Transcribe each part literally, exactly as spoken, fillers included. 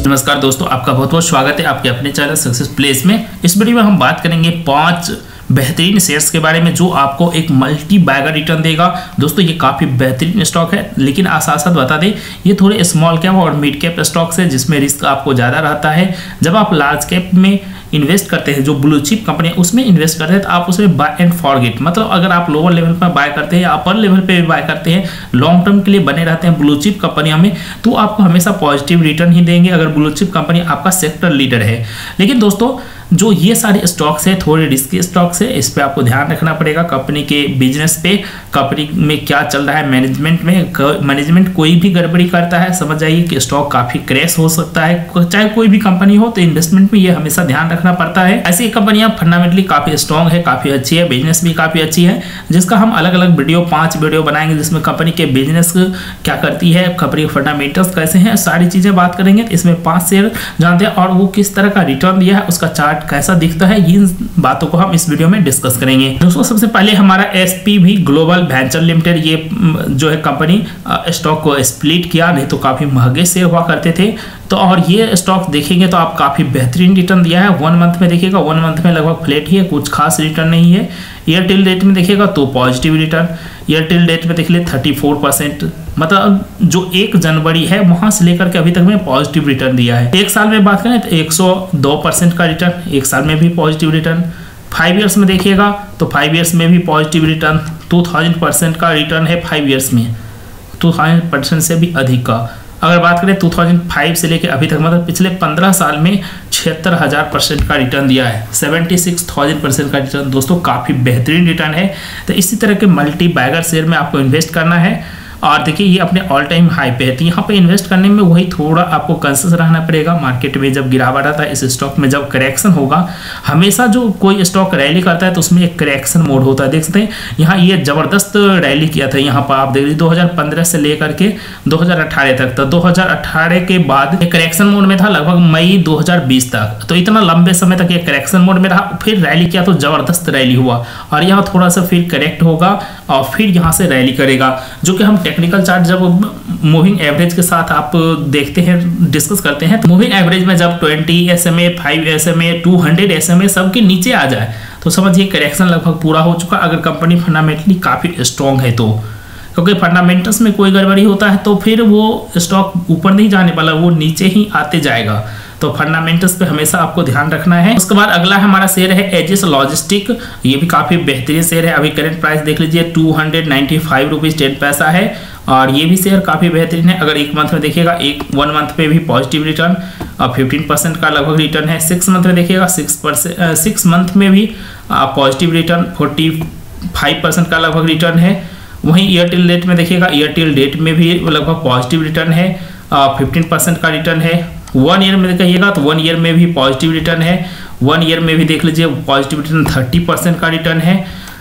नमस्कार दोस्तों, आपका बहुत बहुत स्वागत है आपके अपने चैनल सक्सेस प्लेस में। इस वीडियो में हम बात करेंगे पांच बेहतरीन शेयर्स के बारे में जो आपको एक मल्टी बैगर रिटर्न देगा। दोस्तों ये काफ़ी बेहतरीन स्टॉक है, लेकिन साथ साथ बता दें ये थोड़े स्मॉल कैप और मिड कैप स्टॉक्स है जिसमें रिस्क आपको ज़्यादा रहता है। जब आप लार्ज कैप में इन्वेस्ट करते हैं, जो ब्लू चिप कंपनी है उसमें इन्वेस्ट करते हैं, तो आप उसमें बाय एंड फॉरगेट, मतलब अगर आप लोअर लेवल पर बाय करते हैं या अपर लेवल पे भी बाय करते हैं, लॉन्ग टर्म के लिए बने रहते हैं ब्लू चिप कंपनियों में, तो आपको हमेशा पॉजिटिव रिटर्न ही देंगे अगर ब्लू चिप कंपनी आपका सेक्टर लीडर है। लेकिन दोस्तों जो ये सारे स्टॉक्स है थोड़े रिस्की स्टॉक्स है, इस पे आपको ध्यान रखना पड़ेगा। कंपनी के बिजनेस पे, कंपनी में क्या चल रहा है, मैनेजमेंट में मैनेजमेंट कोई भी गड़बड़ी करता है, समझ जाइए कि स्टॉक काफी क्रैश हो सकता है। चाहे कोई भी कंपनी हो, तो इन्वेस्टमेंट में ये हमेशा ध्यान रखना पड़ता है। ऐसी कंपनियां फंडामेंटली काफी स्ट्रॉन्ग है, काफी अच्छी है, बिजनेस भी काफी अच्छी है, जिसका हम अलग अलग वीडियो पांच वीडियो बनाएंगे जिसमें कंपनी के बिजनेस क्या करती है, कंपनी के फंडामेंटल्स कैसे हैं, सारी चीजें बात करेंगे। इसमें पांच शेयर जानते हैं और वो किस तरह का रिटर्न दिया है, उसका चार्ट कैसा दिखता है, इन बातों को हम इस वीडियो में डिस्कस करेंगे। दोस्तों सबसे पहले हमारा एसपीवी ग्लोबल वेंचर लिमिटेड, ये जो है कंपनी स्टॉक को स्प्लिट किया, नहीं तो काफी महंगे शेयर हुआ करते थे। तो और ये स्टॉक देखेंगे तो आप काफी बेहतरीन रिटर्न दिया है। वन मंथ में देखिएगा, वन मंथ में लगभग फ्लैट ही है, कुछ खास रिटर्न नहीं है। एयरटेल डेट में देखिएगा तो पॉजिटिव रिटर्न, एयरटेल डेट में देख ले थर्टी फोर परसेंट, मतलब जो एक जनवरी है वहां से लेकर के अभी तक में पॉजिटिव रिटर्न दिया है। एक साल में बात करें तो एक सौ दो परसेंट का रिटर्न, एक साल में भी पॉजिटिव रिटर्न। फाइव ईयर्स में देखिएगा तो फाइव ईयर्स में भी positive return, two thousand percent का रिटर्न है फाइव ईयर्स में, टू थाउजेंड परसेंट से भी अधिक का। अगर बात करें दो हज़ार पाँच से लेकर अभी तक, मतलब पिछले पंद्रह साल में छिहत्तर हज़ार परसेंट का रिटर्न दिया है, छिहत्तर हज़ार परसेंट का रिटर्न। दोस्तों काफ़ी बेहतरीन रिटर्न है। तो इसी तरह के मल्टी बैगर शेयर में आपको इन्वेस्ट करना है। और देखिए ये अपने ऑल टाइम हाई पे है, तो यहाँ पे इन्वेस्ट करने में वही थोड़ा आपको कंसियस रहना पड़ेगा। मार्केट में जब गिरावट आता है, इस स्टॉक में जब करेक्शन होगा, हमेशा जो कोई स्टॉक रैली करता है तो उसमें एक करेक्शन मोड होता है। देख सकते हैं यहाँ ये जबरदस्त रैली किया था, यहाँ पर आप देख लीजिए दो हज़ार पंद्रह से लेकर के दो हज़ार अठारह तक। तो दो हज़ार अठारह के बाद एक करेक्शन मोड में था लगभग मई दो हज़ार बीस तक, तो इतना लंबे समय तक ये करेक्शन मोड में रहा। फिर रैली किया तो जबरदस्त रैली हुआ, और यहाँ थोड़ा सा फिर करेक्ट होगा और फिर यहाँ से रैली करेगा, जो कि हम टेक्निकल चार्ट जब मूविंग एवरेज के साथ आप देखते हैं, डिस्कस करते हैं, तो मूविंग एवरेज में जब बीस एसएमए, फाइव एसएमए, दो सौ एसएमए सबके नीचे आ जाए तो समझिए करेक्शन लगभग पूरा हो चुका, अगर कंपनी फंडामेंटली काफी स्ट्रॉन्ग है तो। क्योंकि फंडामेंटल्स में कोई गड़बड़ी होता है तो फिर वो स्टॉक ऊपर नहीं जाने वाला, वो नीचे ही आते जाएगा। तो फंडामेंटल्स पे हमेशा आपको ध्यान रखना है। उसके बाद अगला हमारा शेयर है एजिस लॉजिस्टिक, ये भी काफी बेहतरीन शेयर है। अभी करंट प्राइस देख लीजिए two hundred ninety five rupees ten paisa है, और ये भी शेयर काफी बेहतरीन है। अगर एक मंथ में देखिएगा, एक वन मंथ पे भी पॉजिटिव रिटर्न और फिफ्टीन परसेंट का लगभग रिटर्न है। सिक्स मंथ में देखिएगा, सिक्स परसेंट सिक्स मंथ में भी positive return, forty five percent का लगभग रिटर्न है। वहीं एयरटेल डेट में देखिएगा, एयरटेल डेट में भी लगभग पॉजिटिव रिटर्न है, फिफ्टीन परसेंट का रिटर्न है। वन ईयर में देखिएगा तो वन ईयर में भी पॉजिटिव रिटर्न है, वन ईयर में भी देख लीजिए पॉजिटिव रिटर्न थर्टी परसेंट का रिटर्न है।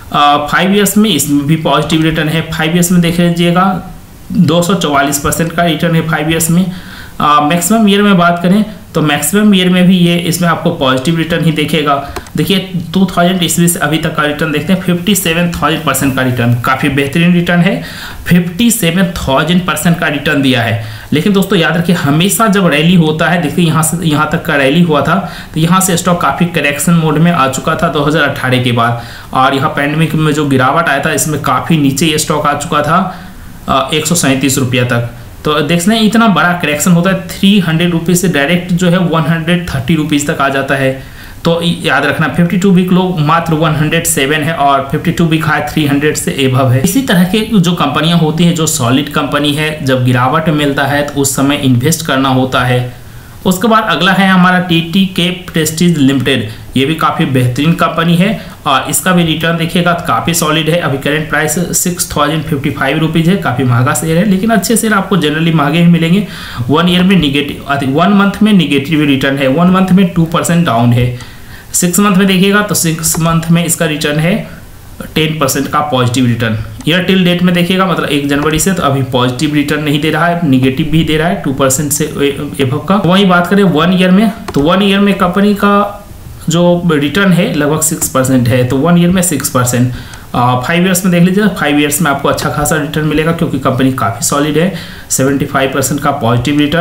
फाइव ईयर्स में इसमें भी पॉजिटिव रिटर्न है, फाइव ईयर्स में देख लीजिएगा दो सौ चौवालीस परसेंट का रिटर्न है फाइव ईयर्स में। मैक्सिमम ईयर में बात करें तो मैक्सिमम ईयर में भी ये इसमें आपको पॉजिटिव रिटर्न ही देखेगा। देखिए दो हज़ार ईस्वी से अभी तक का रिटर्न देखते हैं, सत्तावन हज़ार परसेंट का रिटर्न, काफ़ी बेहतरीन रिटर्न है, सत्तावन हज़ार परसेंट का रिटर्न दिया है। लेकिन दोस्तों याद रखिए हमेशा जब रैली होता है, देखिए यहाँ से यहाँ तक का रैली हुआ था, तो यहाँ से स्टॉक काफ़ी करेक्शन मोड में आ चुका था दो हज़ार अठारह के बाद, और यहाँ पैंडेमिक में जो गिरावट आया था इसमें काफ़ी नीचे ये स्टॉक आ चुका था एक सौ सैंतीस रुपया तक। तो देख रहे हैं इतना बड़ा करेक्शन होता है, थ्री हंड्रेड रुपीज़ से डायरेक्ट जो है वन हंड्रेड थर्टी रुपीज़ तक आ जाता है। तो याद रखना फिफ्टी टू वीक लो मात्र वन हंड्रेड सेवन है, और fifty two week high three hundred से एबव है। इसी तरह के जो कंपनियां होती हैं, जो सॉलिड कंपनी है, जब गिरावट मिलता है तो उस समय इन्वेस्ट करना होता है। उसके बाद अगला है हमारा टीटी के प्रेस्टीज लिमिटेड, ये भी काफ़ी बेहतरीन कंपनी है, और इसका भी रिटर्न देखिएगा तो काफ़ी सॉलिड है। अभी current price six thousand fifty five rupees है, काफ़ी महंगा शेयर है, लेकिन अच्छे शेयर आपको जनरली महंगे ही मिलेंगे। वन ईयर में निगेटिव, वन मंथ में निगेटिव रिटर्न है, वन मंथ में टू परसेंट डाउन है। सिक्स मंथ में देखिएगा तो सिक्स मंथ में इसका रिटर्न है टेन परसेंट का पॉजिटिव रिटर्न। एयरटेल डेट में देखिएगा मतलब एक जनवरी से तो अभी पॉजिटिव रिटर्न नहीं दे रहा है, निगेटिव भी दे रहा है टू परसेंट से एबव का। वही बात करें वन ईयर में, तो वन ईयर में कंपनी का जो रिटर्न है लगभग सिक्स परसेंट है, तो वन ईयर में सिक्स परसेंट। फाइव ईयर्स में देख लीजिए, फाइव ईयर्स में आपको अच्छा खासा रिटर्न मिलेगा क्योंकि कंपनी काफ़ी सॉलिड है, सेवेंटी फाइव परसेंट का पॉजिटिव रिटर्न।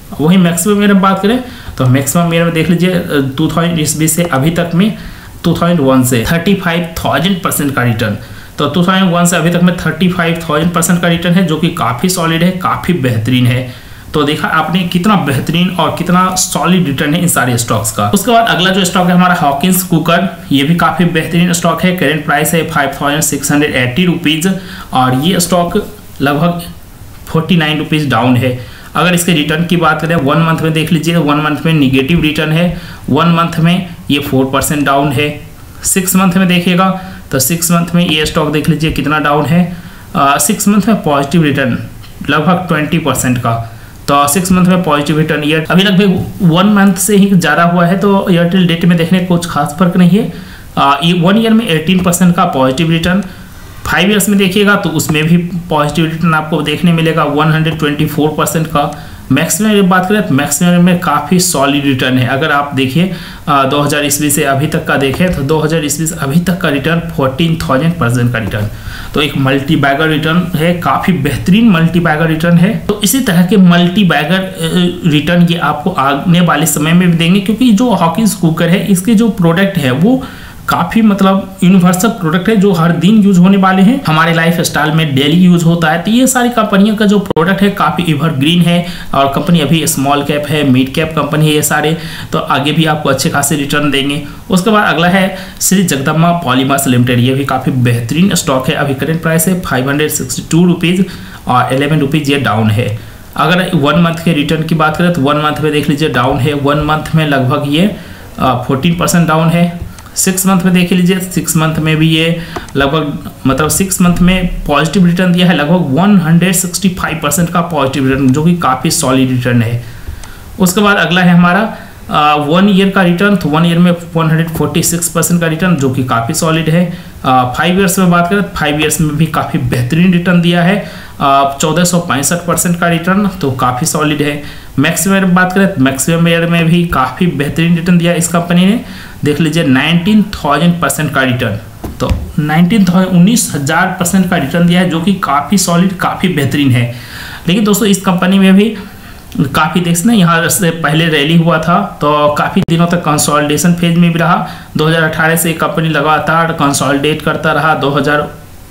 वही मैक्सिमम ईयर में बात करें तो मैक्सिमम ईयर में देख लीजिए टू थाउजेंड ईस्वी से अभी तक में टू थाउजेंड वन से थर्टी फाइव थाउजेंड परसेंट का रिटर्न। तो टू थाउजेंड वन से अभी तक में थर्टी फाइव थाउजेंड परसेंट का रिटर्न है, जो कि काफ़ी सॉलिड है, काफ़ी बेहतरीन है। तो देखा आपने कितना बेहतरीन और कितना सॉलिड रिटर्न है इन सारे स्टॉक्स का। उसके बाद अगला जो स्टॉक है हमारा हॉकिंस कुकर, ये भी काफ़ी बेहतरीन स्टॉक है। करेंट प्राइस है five thousand six hundred eighty rupees और ये स्टॉक लगभग फोर्टी नाइन रुपीज़ डाउन है। अगर इसके रिटर्न की बात करें वन मंथ में देख लीजिए, वन मंथ में निगेटिव रिटर्न है, वन मंथ में ये फोर परसेंट डाउन है। सिक्स मंथ में देखिएगा तो सिक्स मंथ में ये स्टॉक देख लीजिए कितना डाउन है। सिक्स मंथ में पॉजिटिव रिटर्न लगभग ट्वेंटी परसेंट का, तो सिक्स मंथ में पॉजिटिव रिटर्न। ईयर अभी लगभग वन मंथ से ही ज़्यादा हुआ है, तो एयरटेल डेट में देखने कुछ खास फर्क नहीं है। ये वन ईयर में एटीन परसेंट का पॉजिटिव रिटर्न, फाइव ईयर्स में देखिएगा तो उसमें भी पॉजिटिव रिटर्न आपको देखने मिलेगा one hundred twenty four percent का। मैक्सिमम की बात करें तो मैक्सिमम में काफ़ी सॉलिड रिटर्न है। अगर आप देखिए दो हज़ार ईस्वी से अभी तक का देखें तो दो हज़ार ईस्वी से अभी तक का रिटर्न फोर्टीन थाउजेंड परसेंट का रिटर्न, तो एक मल्टी बैगर रिटर्न है, काफ़ी बेहतरीन मल्टी बैगर रिटर्न है। तो इसी तरह के मल्टी बैगर रिटर्न ये आपको आने वाले समय में भी देंगे, क्योंकि जो हॉकिंस कुकर है इसके जो प्रोडक्ट है वो काफ़ी मतलब यूनिवर्सल प्रोडक्ट है, जो हर दिन यूज होने वाले हैं, हमारे लाइफ स्टाइल में डेली यूज होता है। तो ये सारी कंपनियों का जो प्रोडक्ट है काफ़ी एवरग्रीन है और कंपनी अभी स्मॉल कैप है, मिड कैप कंपनी है ये सारे, तो आगे भी आपको अच्छे खासे रिटर्न देंगे। उसके बाद अगला है श्री जगदम्बा पॉलीमर्स लिमिटेड, ये भी काफ़ी बेहतरीन स्टॉक है। अभी करेंट प्राइस है five hundred sixty two rupees और एलेवन रुपीज़ ये डाउन है। अगर वन मंथ के रिटर्न की बात करें तो वन मंथ में देख लीजिए डाउन है, वन मंथ में लगभग ये फोर्टीन परसेंट डाउन है। सिक्स मंथ में देख लीजिए, सिक्स मंथ में भी ये लगभग मतलब सिक्स मंथ में पॉजिटिव रिटर्न दिया है, लगभग one hundred sixty five percent का पॉजिटिव रिटर्न, जो कि काफ़ी सॉलिड रिटर्न है। उसके बाद अगला है हमारा वन ईयर का रिटर्न, तो वन ईयर में one hundred forty six percent का रिटर्न, जो कि काफ़ी सॉलिड है। फाइव ईयर्स में बात करें तो फाइव ईयर्स में भी काफ़ी बेहतरीन रिटर्न दिया है, चौदह सौ पैंसठ परसेंट का रिटर्न, तो काफ़ी सॉलिड है। मैक्सिमम ईयर बात करें तो मैक्सिमम ईयर में भी काफ़ी बेहतरीन रिटर्न दिया इस कंपनी ने, देख लीजिए नाइनटीन थाउजेंड परसेंट का रिटर्न, तो नाइनटीन थाउजेंड उन्नीस हज़ार परसेंट का रिटर्न दिया है, जो कि काफ़ी सॉलिड काफ़ी बेहतरीन है। लेकिन दोस्तों इस कंपनी में भी काफ़ी देख ना यहाँ से पहले रैली हुआ था, तो काफ़ी दिनों तक कंसोलिडेशन फेज में भी रहा। दो हज़ार अठारह से कंपनी लगातार कंसोलिडेट करता रहा, दो हज़ार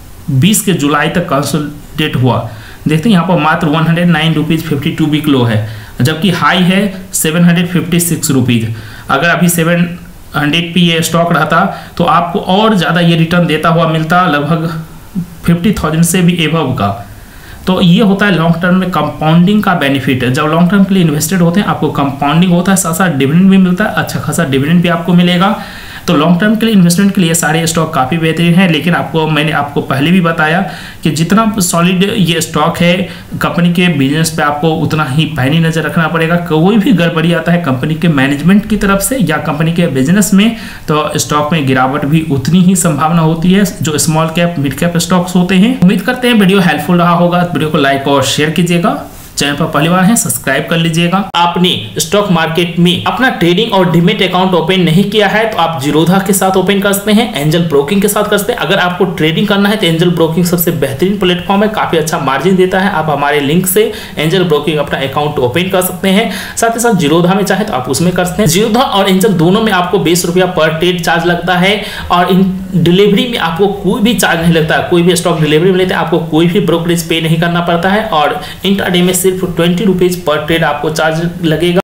बीस के जुलाई तक कंसोलिडेट हुआ। देखते हैं यहाँ पर मात्र one hundred nine rupees fifty two week low है, जबकि हाई है seven hundred fifty six rupees. अगर अभी सेवन हंड्रेड पे ये स्टॉक रहता तो आपको और ज़्यादा ये रिटर्न देता हुआ मिलता, लगभग फिफ्टी थाउजेंड से भी एबव का। तो ये होता है लॉन्ग टर्म में कंपाउंडिंग का बेनिफिट है। जब लॉन्ग टर्म के लिए इन्वेस्टेड होते हैं आपको कंपाउंडिंग होता है, साथ साथ डिविडेंड भी मिलता है, अच्छा खासा डिविडेंड भी आपको मिलेगा। तो लॉन्ग टर्म के लिए इन्वेस्टमेंट के लिए सारे स्टॉक काफ़ी बेहतरीन है। लेकिन आपको मैंने आपको पहले भी बताया कि जितना सॉलिड ये स्टॉक है कंपनी के बिजनेस पे आपको उतना ही पैनी नज़र रखना पड़ेगा। कोई भी गड़बड़ी आता है कंपनी के मैनेजमेंट की तरफ से या कंपनी के बिजनेस में, तो स्टॉक में गिरावट भी उतनी ही संभावना होती है जो small cap mid cap stocks होते हैं। उम्मीद करते हैं वीडियो हेल्पफुल रहा होगा। वीडियो को लाइक और शेयर कीजिएगा, चैनल पर पहली बार है सब्सक्राइब कर लीजिएगा। आपने स्टॉक मार्केट में अपना ट्रेडिंग और डीमेट अकाउंट ओपन नहीं किया है तो आप जीरोधा के साथ ओपन कर सकते हैं, एंजल ब्रोकिंग के साथ कर सकते हैं। अगर आपको ट्रेडिंग करना है तो एंजल ब्रोकिंग सबसे बेहतरीन प्लेटफॉर्म है, काफी अच्छा मार्जिन देता है। आप हमारे लिंक से एंजल ब्रोकिंग अपना अकाउंट ओपन कर सकते हैं। साथ ही साथ जीरोधा में चाहे तो आप उसमें कर सकते हैं। जीरोधा और एंजल दोनों में आपको बीस रुपया पर ट्रेड चार्ज लगता है और इन डिलीवरी में आपको कोई भी चार्ज नहीं लगता। कोई भी स्टॉक डिलीवरी में लेते हैं आपको कोई भी ब्रोकरेज पे नहीं करना पड़ता है और इंट्राडे में सिर्फ ट्वेंटी रुपीज पर ट्रेड आपको चार्ज लगेगा।